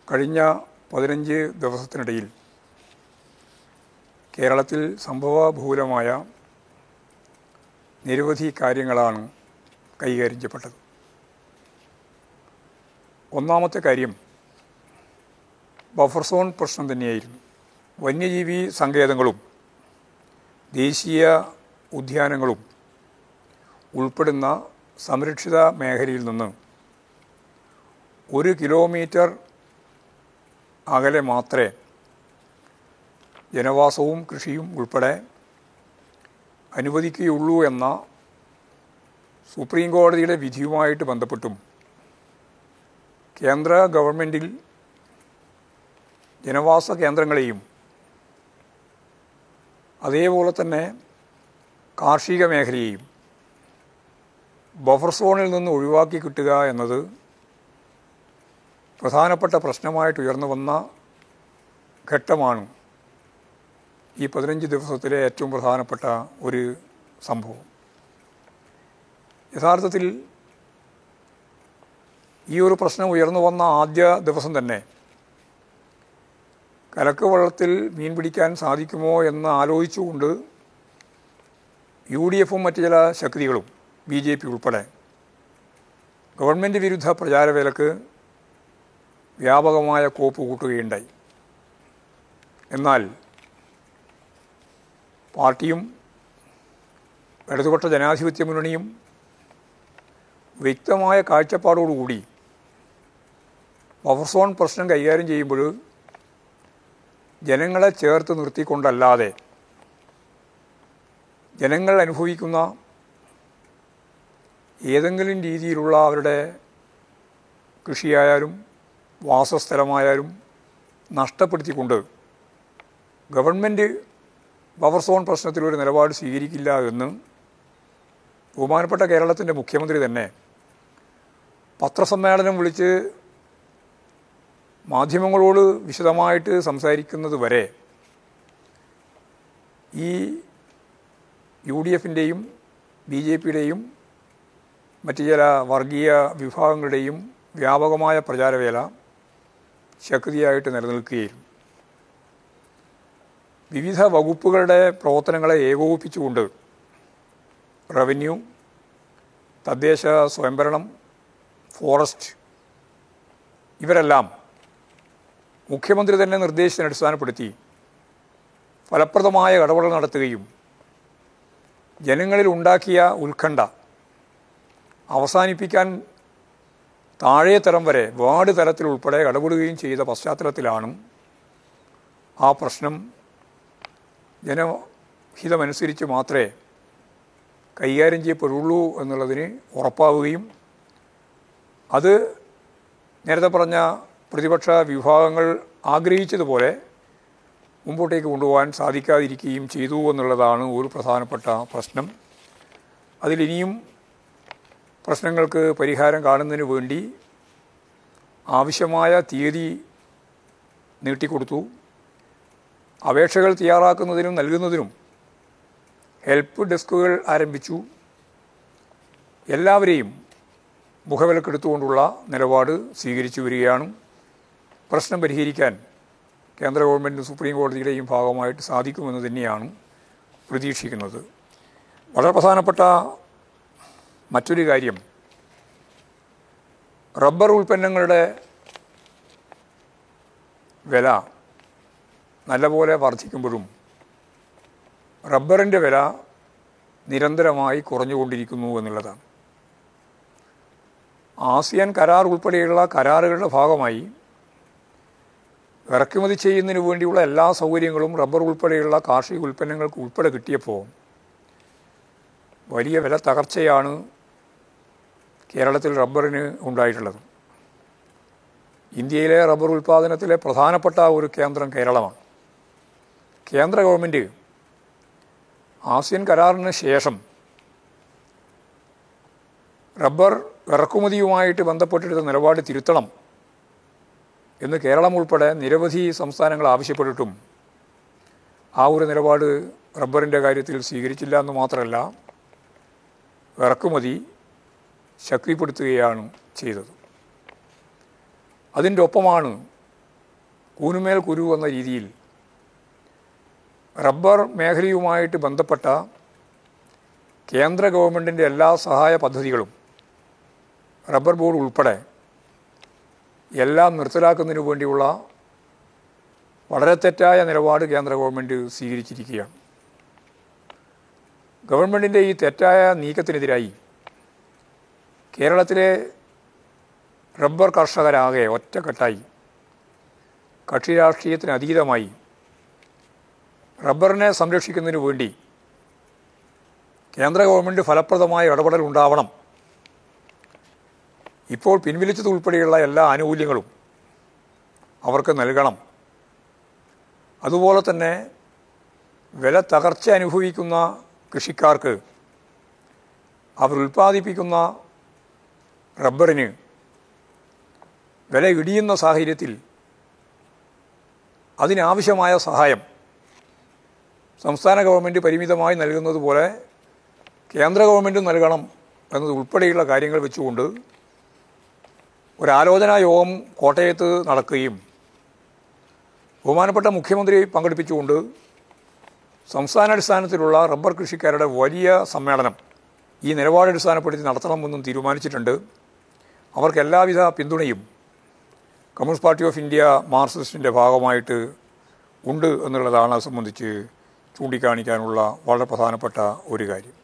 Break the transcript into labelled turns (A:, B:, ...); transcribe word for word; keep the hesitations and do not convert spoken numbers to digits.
A: കഴിഞ്ഞ പതിനഞ്ച് ദിവസത്തിനിടയിൽ കേരളത്തിൽ സംഭവബഹുലമായ നിരവധി കാര്യങ്ങളാണ് കൈകാര്യം ചെയ്യപ്പെട്ടത്. ഒന്നാമത്തെ കാര്യം ബഫർ സോൺ പ്രശ്നം തന്നെയായിരുന്നു. വന്യജീവി സങ്കേതങ്ങളും ദേശീയ ഉദ്യാനങ്ങളും ഉൾപ്പെടുന്ന സംരക്ഷിത മേഖലയിൽ നിന്ന് ഒരു കിലോമീറ്റർ അകലെ മാത്രമേ ജനവാസവും കൃഷിയും ഉൾപ്പെടെ അനുവദിക്കുകയുള്ളൂ എന്ന സുപ്രീം കോടതിയുടെ വിധിയുമായിട്ട് ബന്ധപ്പെട്ടും കേന്ദ്ര ഗവൺമെൻറ്റിൽ ജനവാസ കേന്ദ്രങ്ങളെയും അതേപോലെ തന്നെ കാർഷിക മേഖലയെയും ബഫർ സോണിൽ നിന്ന് ഒഴിവാക്കി കിട്ടുക എന്നത് പ്രധാനപ്പെട്ട പ്രശ്നമായിട്ട് ഉയർന്നു വന്ന ഘട്ടമാണ് ഈ പതിനഞ്ച് ദിവസത്തിലെ ഏറ്റവും പ്രധാനപ്പെട്ട ഒരു സംഭവം. യഥാർത്ഥത്തിൽ ഈ ഒരു പ്രശ്നം ഉയർന്നു വന്ന ആദ്യ ദിവസം തന്നെ കലക്ക് വെള്ളത്തിൽ മീൻ പിടിക്കാൻ സാധിക്കുമോ എന്ന് ആലോചിച്ചുകൊണ്ട് യു ഡി എഫും മറ്റു ചില ശക്തികളും ബി ജെ പി ഉൾപ്പെടെ ഗവൺമെൻറ് വിരുദ്ധ പ്രചാരവേലക്ക് വ്യാപകമായ കോപ്പ് കൂട്ടുകയുണ്ടായി. എന്നാൽ പാർട്ടിയും ഇടതുപക്ഷ ജനാധിപത്യ മുന്നണിയും വ്യക്തമായ കാഴ്ചപ്പാടോടുകൂടി ബഫർ സോൺ പ്രശ്നം കൈകാര്യം ചെയ്യുമ്പോൾ ജനങ്ങളെ ചേർത്ത് നിർത്തിക്കൊണ്ടല്ലാതെ ജനങ്ങൾ അനുഭവിക്കുന്ന ഏതെങ്കിലും രീതിയിലുള്ള അവരുടെ കൃഷിയായാലും വാസസ്ഥലമായാലും നഷ്ടപ്പെടുത്തിക്കൊണ്ട് ഗവൺമെൻറ് ബഫർ സോൺ പ്രശ്നത്തിൽ ഒരു നിലപാട് സ്വീകരിക്കില്ല എന്ന് ബഹുമാനപ്പെട്ട കേരളത്തിൻ്റെ മുഖ്യമന്ത്രി തന്നെ പത്രസമ്മേളനം വിളിച്ച് മാധ്യമങ്ങളോട് വിശദമായിട്ട് സംസാരിക്കുന്നത് വരെ ഈ യു ഡി എഫിൻ്റെയും ബി ജെ പിയുടെയും മറ്റു ചില വർഗീയ വിഭാഗങ്ങളുടെയും വ്യാപകമായ പ്രചാരവേല ശക്തിയായിട്ട് നിലനിൽക്കുകയായിരുന്നു. വിവിധ വകുപ്പുകളുടെ പ്രവർത്തനങ്ങളെ ഏകോപിപ്പിച്ചുകൊണ്ട് റവന്യൂ, തദ്ദേശ സ്വയംഭരണം, ഫോറസ്റ്റ് ഇവരെല്ലാം മുഖ്യമന്ത്രി തന്നെ നിർദ്ദേശത്തിന് അടിസ്ഥാനപ്പെടുത്തി ഫലപ്രദമായ ഇടപെടൽ നടത്തുകയും ജനങ്ങളിൽ ഉണ്ടാക്കിയ ഉത്കണ്ഠ അവസാനിപ്പിക്കാൻ താഴെ തരം വരെ വാർഡ് തലത്തിൽ ഉൾപ്പെടെ ഇടപെടുകയും ചെയ്ത പശ്ചാത്തലത്തിലാണ് ആ പ്രശ്നം ജനഹിതമനുസരിച്ച് മാത്രമേ കൈകാര്യം ചെയ്യപ്പെടുള്ളൂ എന്നുള്ളതിന് ഉറപ്പാവുകയും അത് നേരത്തെ പറഞ്ഞ പ്രതിപക്ഷ വിഭാഗങ്ങൾ ആഗ്രഹിച്ചതുപോലെ മുമ്പോട്ടേക്ക് കൊണ്ടുപോകാൻ സാധിക്കാതിരിക്കുകയും ചെയ്തു എന്നുള്ളതാണ് ഒരു പ്രധാനപ്പെട്ട പ്രശ്നം. അതിലിനിയും പ്രശ്നങ്ങൾക്ക് പരിഹാരം കാണുന്നതിന് വേണ്ടി ആവശ്യമായ തീയതി നീട്ടിക്കൊടുത്തു. അപേക്ഷകൾ തയ്യാറാക്കുന്നതിനും നൽകുന്നതിനും ഹെൽപ്പ് ഡെസ്കുകൾ ആരംഭിച്ചു. എല്ലാവരെയും മുഖവിലക്കെടുത്തുകൊണ്ടുള്ള നിലപാട് സ്വീകരിച്ചു വരികയാണ്. പ്രശ്നം പരിഹരിക്കാൻ കേന്ദ്ര ഗവൺമെൻറ് സുപ്രീം കോടതിയുടെയും ഭാഗമായിട്ട് സാധിക്കുമെന്ന് തന്നെയാണ് പ്രതീക്ഷിക്കുന്നത്. വളരെ പ്രധാനപ്പെട്ട മറ്റൊരു കാര്യം റബ്ബർ ഉൽപ്പന്നങ്ങളുടെ വില നല്ലപോലെ വർദ്ധിക്കുമ്പോഴും റബ്ബറിൻ്റെ വില നിരന്തരമായി കുറഞ്ഞുകൊണ്ടിരിക്കുന്നു എന്നുള്ളതാണ്. ആസിയാൻ കരാർ ഉൾപ്പെടെയുള്ള കരാറുകളുടെ ഭാഗമായി ഇറക്കുമതി ചെയ്യുന്നതിന് വേണ്ടിയുള്ള എല്ലാ സൗകര്യങ്ങളും റബ്ബർ ഉൾപ്പെടെയുള്ള കാർഷിക ഉൽപ്പന്നങ്ങൾക്ക് ഉൾപ്പെടെ കിട്ടിയപ്പോൾ വലിയ വില തകർച്ചയാണ് കേരളത്തിൽ റബ്ബറിന് ഉണ്ടായിട്ടുള്ളത്. ഇന്ത്യയിലെ റബ്ബർ ഉൽപ്പാദനത്തിലെ പ്രധാനപ്പെട്ട ഒരു കേന്ദ്രം കേരളമാണ്. കേന്ദ്ര ഗവൺമെൻറ് ആസിയൻ കരാറിന് ശേഷം റബ്ബർ ഇറക്കുമതിയുമായിട്ട് ബന്ധപ്പെട്ടിട്ട് നിലപാട് തിരുത്തണം എന്ന് കേരളം ഉൾപ്പെടെ നിരവധി സംസ്ഥാനങ്ങൾ ആവശ്യപ്പെട്ടിട്ടും ആ ഒരു നിലപാട് റബ്ബറിൻ്റെ കാര്യത്തിൽ സ്വീകരിച്ചില്ല എന്ന് മാത്രമല്ല ഇറക്കുമതി ശക്തിപ്പെടുത്തുകയാണ് ചെയ്തത്. അതിൻ്റെ ഒപ്പമാണ് കൂനുമേൽ കുരു എന്ന രീതിയിൽ റബ്ബർ മേഖലയുമായിട്ട് ബന്ധപ്പെട്ട കേന്ദ്ര ഗവൺമെൻറ്റിൻ്റെ എല്ലാ സഹായ പദ്ധതികളും റബ്ബർ ബോർഡ് ഉൾപ്പെടെ എല്ലാം നിർത്തലാക്കുന്നതിനു വേണ്ടിയുള്ള വളരെ തെറ്റായ നിലപാട് കേന്ദ്ര ഗവൺമെൻറ് സ്വീകരിച്ചിരിക്കുകയാണ്. ഗവൺമെൻറ്റിൻ്റെ ഈ തെറ്റായ നീക്കത്തിനെതിരായി കേരളത്തിലെ റബ്ബർ കർഷകരാകെ ഒറ്റക്കെട്ടായി കക്ഷി രാഷ്ട്രീയത്തിന് അതീതമായി റബ്ബറിനെ സംരക്ഷിക്കുന്നതിന് വേണ്ടി കേന്ദ്ര ഗവൺമെൻറ് ഫലപ്രദമായ ഇടപെടൽ ഉണ്ടാവണം. ഇപ്പോൾ പിൻവലിച്ചതുൾപ്പെടെയുള്ള എല്ലാ ആനുകൂല്യങ്ങളും അവർക്ക് നൽകണം. അതുപോലെ തന്നെ വില തകർച്ച അനുഭവിക്കുന്ന കൃഷിക്കാർക്ക് അവർ ഉൽപ്പാദിപ്പിക്കുന്ന റബ്ബറിന് വില ഇടിയുന്ന സാഹചര്യത്തിൽ അതിനാവശ്യമായ സഹായം സംസ്ഥാന ഗവൺമെൻറ് പരിമിതമായി നൽകുന്നത് പോലെ കേന്ദ്ര ഗവൺമെൻറ് നൽകണം എന്നത് ഉൾപ്പെടെയുള്ള കാര്യങ്ങൾ വെച്ചുകൊണ്ട് ഒരാലോചനാ യോഗം കോട്ടയത്ത് നടക്കുകയും ബഹുമാനപ്പെട്ട മുഖ്യമന്ത്രി പങ്കെടുപ്പിച്ചുകൊണ്ട് സംസ്ഥാനാടിസ്ഥാനത്തിലുള്ള റബ്ബർ കൃഷിക്കാരുടെ വലിയ സമ്മേളനം ഈ നിലപാടടിസ്ഥാനപ്പെടുത്തി നടത്തണമെന്നും തീരുമാനിച്ചിട്ടുണ്ട്. അവർക്ക് എല്ലാവിധ പിന്തുണയും കമ്മ്യൂണിസ്റ്റ് പാർട്ടി ഓഫ് ഇന്ത്യ മാർക്സിസ്റ്റിൻ്റെ ഭാഗമായിട്ട് ഉണ്ട് എന്നുള്ളതാണ് അത് സംബന്ധിച്ച് ചൂണ്ടിക്കാണിക്കാനുള്ള വളരെ പ്രധാനപ്പെട്ട ഒരു കാര്യം.